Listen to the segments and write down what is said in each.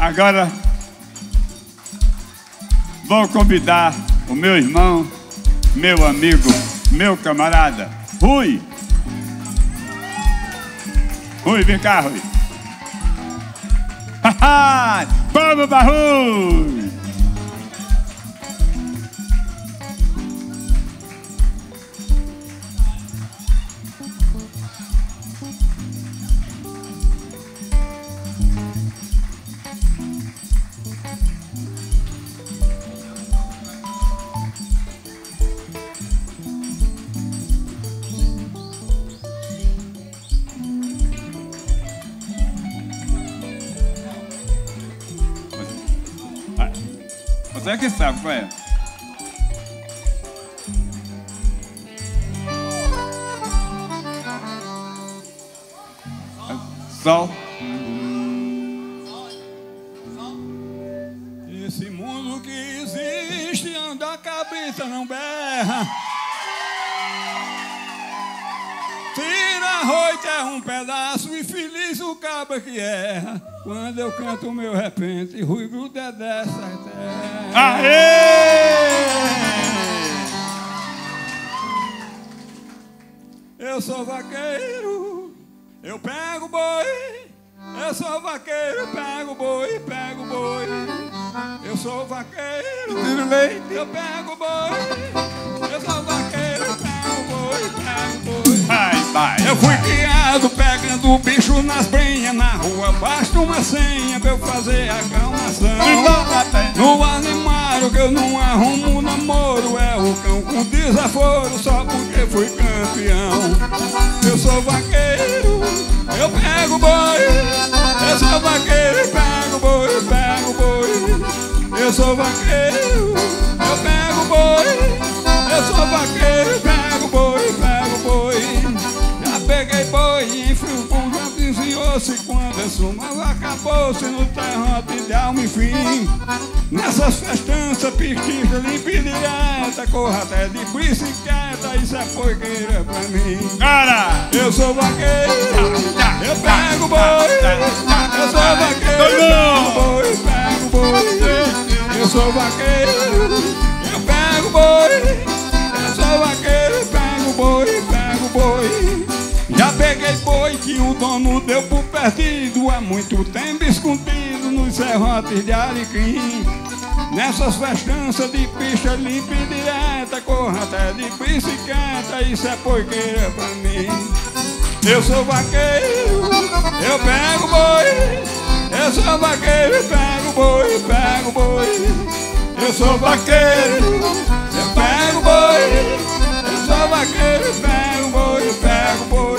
Agora vou convidar o meu irmão, meu amigo, meu camarada, Rui. Rui, vem cá, Rui. Vamos pra Rui! Você é que sabe qual é. Sol. Esse mundo que existe, anda a cabeça, não berra. Tira a noite é um pedaço e feliz o cabra que erra. Quando eu canto o meu repente, Rui gruda dessa terra. Aê! Eu sou vaqueiro, eu pego boi. Eu sou vaqueiro, pego boi, pego boi. Eu sou vaqueiro, Tiro leite. eu pego boi. Eu sou vaqueiro, pego boi, pego boi. Vai. Eu fui criado pegando bicho nas brenhas. Na rua basta uma senha pra eu fazer a calmação. No animário que eu não arrumo namoro. É o cão com desaforo só porque fui campeão. Eu sou vaqueiro, eu pego boi. Eu sou vaqueiro, pego boi, pego boi. Eu sou vaqueiro, eu pego boi. Eu sou vaqueiro, pego boi, pego boi. Já peguei boi e enfio o pão, já desviou-se quando a suma acabou-se no terrote de alma e fim. Nessas festanças, piquinha, limpa e direta, corra até de bicicleta, isso é porqueira pra mim. Cara! Eu sou vaqueiro, eu pego boi. Eu sou vaqueiro, pego boi, pego boi. Eu sou vaqueiro, eu pego boi. Eu sou vaqueiro, pego boi, pego boi. Já peguei boi que o dono deu por perdido, há muito tempo escondido nos serrotes de alecrim. Nessas festanças de pista limpa e direta, corra até de bicicleta, isso é porqueira pra mim. Eu sou vaqueiro, eu pego boi. Eu sou vaqueiro, pego boi, pego boi. Eu sou vaqueiro, eu pego boi. Eu sou vaqueiro, pego boi, pego boi.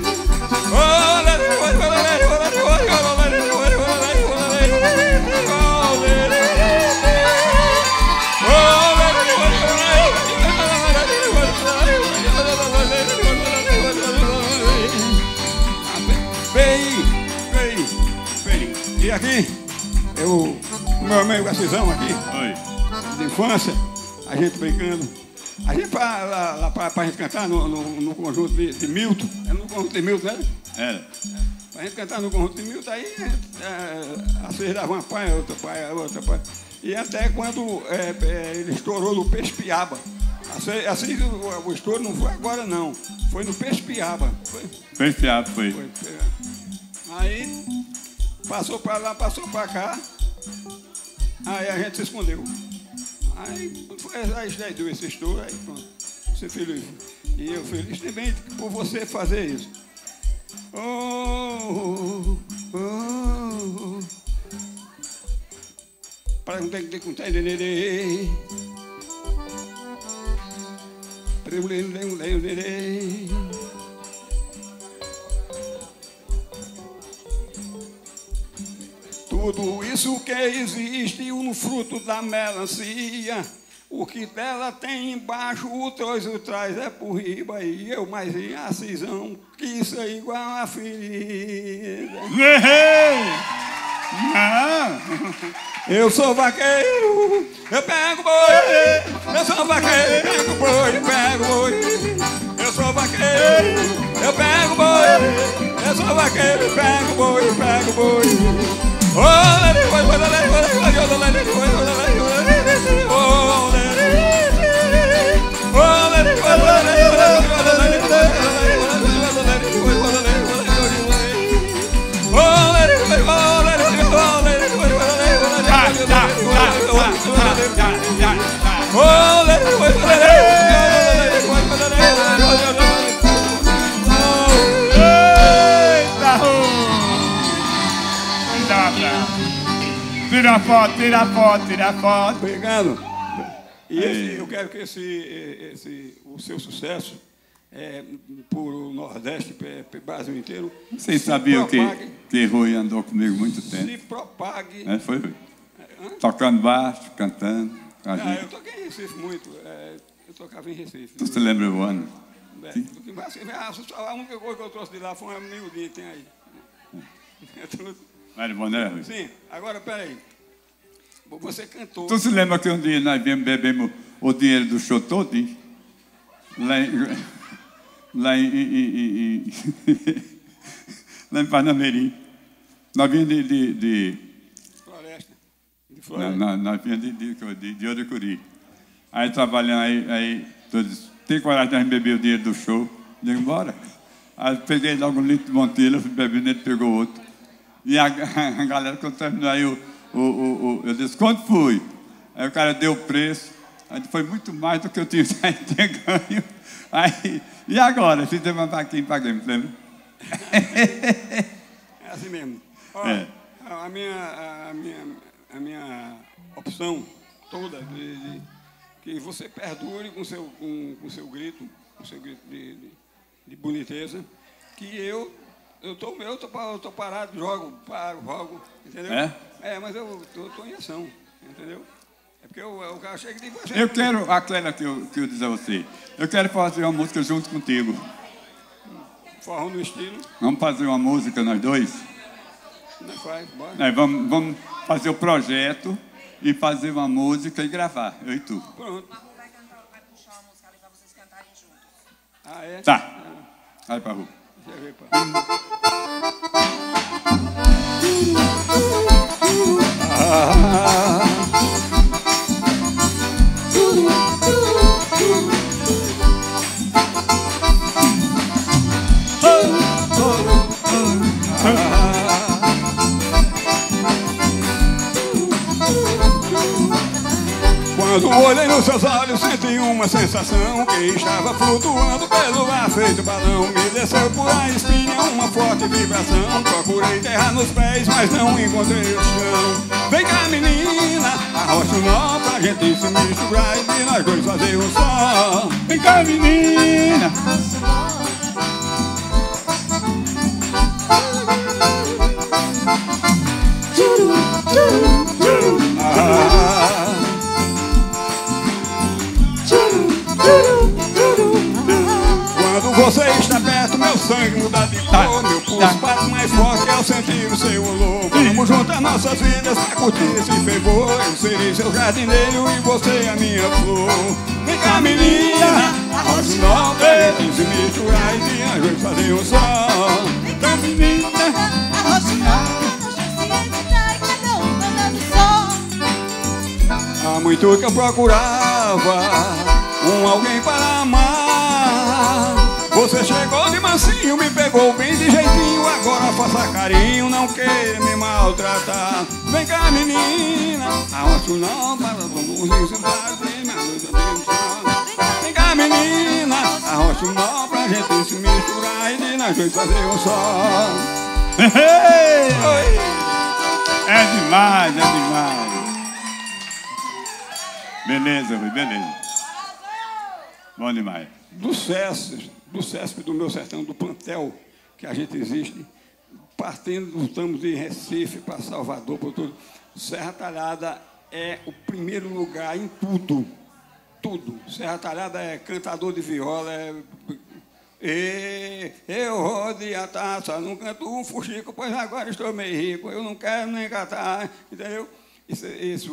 E aqui, o meu amigo Assisão aqui, Oi. de infância, a gente brincando. A gente lá pra gente cantar no conjunto de Milton. É no conjunto de Milton, né? Era. Pra gente cantar no conjunto de Milton, aí às vezes dava uma paia, outra paia. E até quando ele estourou no Peixe-Piaba. Assim, o estouro não foi agora, não. Foi no Peixe-Piaba. Peixe-Piaba, foi. Aí, passou pra lá, passou pra cá. Aí a gente se escondeu. Aí foi aí deu esse estouro, aí pronto. Você feliz. E eu feliz também por você fazer isso. Oh, oh, oh. Para não ter que contar, nenê. Tudo isso que existe no fruto da melancia, o que dela tem embaixo, o traz é por riba, e eu mais em acisão, que isso é igual a ferida. Eu sou vaqueiro, eu pego boi. Eu sou vaqueiro, pego boi, pego boi. Eu sou vaqueiro, eu pego boi. Eu sou vaqueiro, pego boi, pego boi. Oh, Tira a foto, tira a foto, tira a foto. Obrigado. E eu quero que o seu sucesso por o Nordeste, pelo Brasil inteiro. Vocês sabiam que Rui andou comigo muito tempo? Se propague. Foi Rui. Tocando baixo, cantando. Eu toquei em Recife muito. Eu tocava em Recife. Tu se lembra o ano? A única coisa que eu trouxe de lá foi uma miudinha que tem aí. Mário Boné, Rui? Sim. Agora, peraí. Você cantou. Tu se lembra que um dia nós bebemos o dinheiro do show todo? Lá em Panamirim. Nós vínhamos de Floresta. De Floresta. Nós vínhamos de Oricuri. Aí trabalhando, aí todos, tem coragem de beber o dinheiro do show? Digo, bora. Aí peguei logo um litro de Montilha, fui bebendo, ele pegou outro. E a galera, quando terminou aí, eu disse, quanto foi? Aí o cara deu o preço. Aí foi muito mais do que eu tinha ganho. Aí, e agora? Fizemos uma vaquinha e paguei, lembra? É assim mesmo. Olha, a minha opção toda de que você perdure com seu grito, de boniteza, que eu tô parado, jogo, entendeu? Mas eu tô em ação, entendeu? É porque o cara chega e diz... Eu quero, aquela que eu disse a você, eu quero fazer uma música junto contigo. Forró no estilo. Vamos fazer uma música nós dois? Não faz, bora. Vamos fazer o projeto e fazer uma música e gravar, eu e tu. Pronto. Vai puxar uma música ali para vocês cantarem juntos. Ah, é? Tá. Vai pra rua. Deixa eu ver, pá. Quando olhei nos seus olhos, senti uma sensação que estava flutuando pelo ar feito balão. Me desceu por a espinha uma forte vibração. Procurei terra nos pés, mas não encontrei o chão. Vem cá, menina, arrocha o nó pra gente se misturar e de nós dois fazer um só. Vem cá, menina. Quando você está perto, meu sangue muda de cor. Meu pulso bate mais forte ao sentir o seu olor. Vamos juntar nossas vidas pra curtir esse fervor. Eu serei seu jardineiro e você a minha flor. Vem cá, menina, arrocha o nó pra gente se misturar e de anjos fazer um só. Vem cá, menina, arrocha o nó pra gente se encontrar e cada um mandando só. Há muito que eu procurava alguém para amar. Você chegou de mansinho, me pegou bem de jeitinho. Agora faça carinho, não queira me maltratar. Vem cá, menina, arrocha o nó para vamos ensinar. Vem cá, menina, arrocha o nó pra gente se misturar e de nós dois fazer um só. Oi. É demais. Beleza, Rui, beleza. Bom demais. Do SESP do meu sertão, do plantel que a gente existe, estamos de Recife para Salvador, por tudo. Serra Talhada é o primeiro lugar em tudo. Serra Talhada é cantador de viola, eu rodei a taça, não canto um fuxico, pois agora estou meio rico, eu não quero nem cantar, entendeu? Isso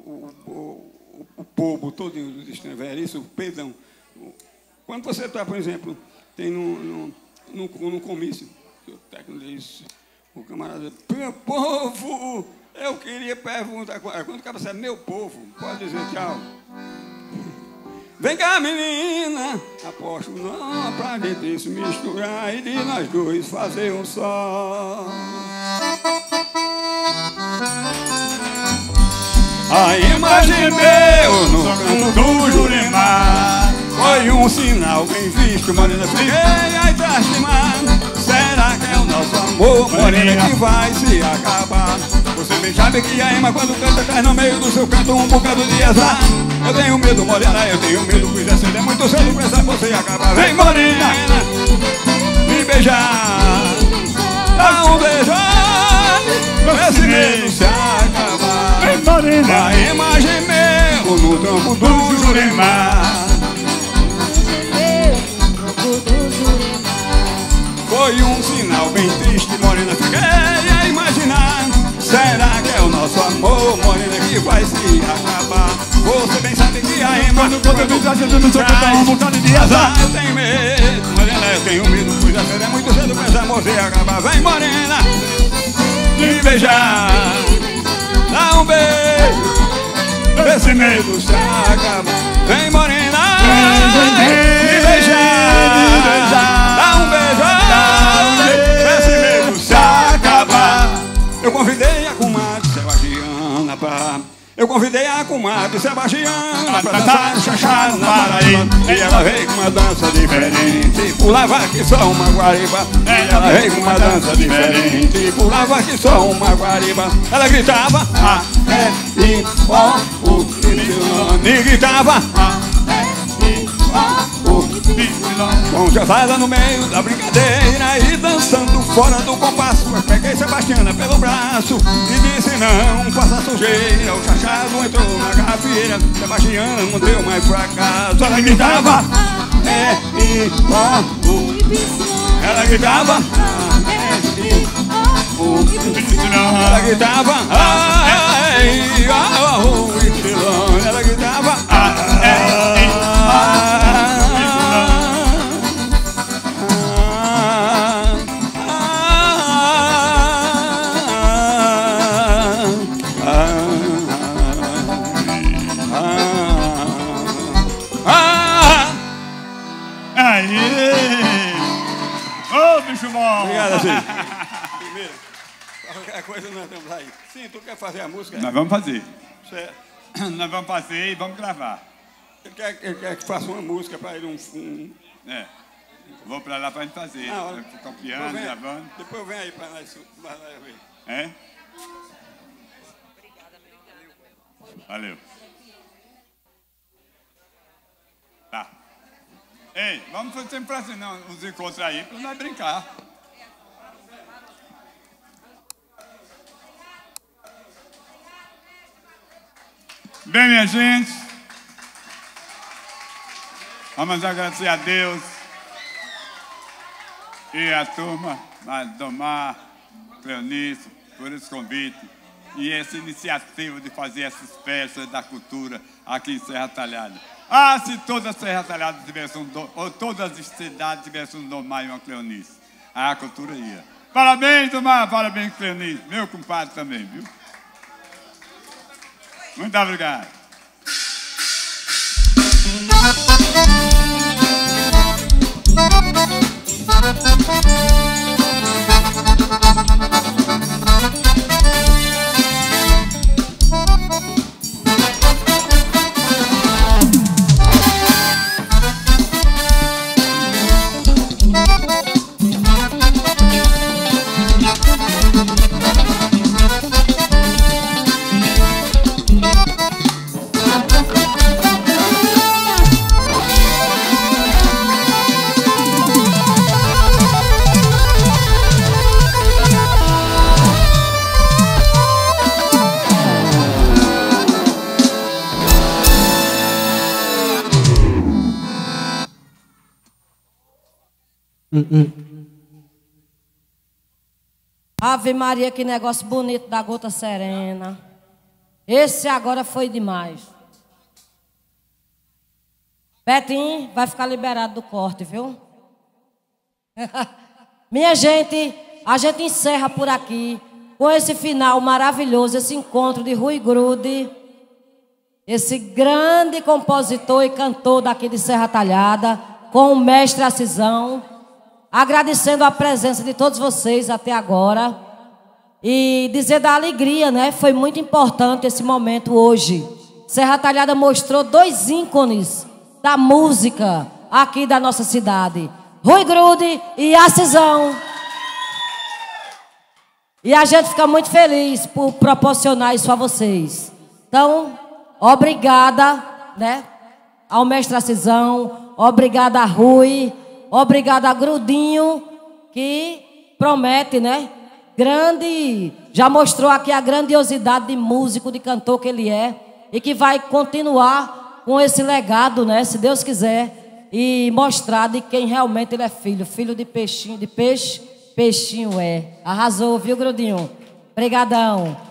o povo todo dos estrangeiros, isso, perdão. Quando você está, por exemplo, tem num comício, o técnico diz, O camarada, meu povo, eu queria perguntar, quando o cara disser meu povo, pode dizer tchau. Vem cá, menina, aposto não pra gente se misturar e de nós dois fazer um só. A imagem meu no canto do Jurema foi um sinal bem visto, morena, fiquei atrás de mar. Será que é o nosso amor, morena, que vai se acabar? Você bem sabe que a Ema quando canta traz no meio do seu canto um bocado de azar. Eu tenho medo, morena, eu tenho medo, pois é cedo, é muito cedo pra essa você acabar. Vem, morena, me beijar, dá um beijo, pra esse medo se acabar. Vem, morena, a imagem meu no tronco do Jurema foi um sinal bem triste, morena, fiquei a imaginar. Será que é o nosso amor, morena, que vai se acabar? Você bem sabe que a Ema quando conta me traz no seu canto um bocado de azar. Eu tenho medo, morena, eu tenho medo, pois a cedo é muito cedo pra esse amor se acabar. Vem, morena, me beijar, dá um beijo, pra esse medo se acabar. Vem, morena, me beijar, dá um beijo, pra esse medo se acabar. Eu convidei a comadre Sebastiana pra... Eu convidei a comadre Sebastiana pra dançar chachá na Paraíba. E ela veio com uma dança diferente, pulava que só uma guariba. Ela veio com uma dança diferente, pulava que só uma guariba. Ela gritava A, E, I, O, U, Y. E gritava A, E, I, O, U, Y. Com chavada no meio da brincadeira e dançando fora do compasso. Eu peguei Sebastiana pelo braço e disse não faça sujeira. O chachado entrou na gafieira, Sebastiana não deu mais fracasso. Ela gritava E, I, O, U. Ela gritava E, I, O, U. Ela gritava A, E, I, O, Y. Ela gritava A, E, I, O. Obrigado, assim. Primeiro, qualquer coisa nós estamos aí. Sim, tu quer fazer a música? Nós vamos fazer. Certo. Nós vamos fazer e vamos gravar. Ele quer que faça uma música para ele É. Vou para lá para a gente fazer. Copiando, gravando. Depois vem aí para nós ver. É? Valeu. Tá. Ei, vamos fazer um prazer, não, uns encontros aí para nós brincar. Bem, minha gente, vamos agradecer a Deus e a turma, Domar, Cleonice, por esse convite e essa iniciativa de fazer essas festas da cultura aqui em Serra Talhada. Ah, se toda a Serra Talhada tivesse ou todas as cidades tivessem um Domar e uma Cleonice, a cultura ia. Parabéns, Domar, parabéns, Cleonice, meu compadre também, viu? Muito obrigado. Ave Maria, que negócio bonito da Gota Serena. Esse agora foi demais. Betinho vai ficar liberado do corte, viu? Minha gente, a gente encerra por aqui com esse final maravilhoso, esse encontro de Rui Grude, esse grande compositor e cantor daqui de Serra Talhada, com o mestre Acisão, agradecendo a presença de todos vocês até agora e dizer da alegria, né? Foi muito importante esse momento hoje. Serra Talhada mostrou 2 ícones da música aqui da nossa cidade, Rui Grude e Acisão. E a gente fica muito feliz por proporcionar isso a vocês. Então, obrigada, né, ao mestre Acisão, obrigada a Rui, obrigada a Grudinho, que promete, né, já mostrou aqui a grandiosidade de músico, de cantor que ele é, e que vai continuar com esse legado, né, se Deus quiser, e mostrar de quem realmente ele é filho de peixinho, de peixe, peixinho é. Arrasou, viu, Grudinho? Obrigadão.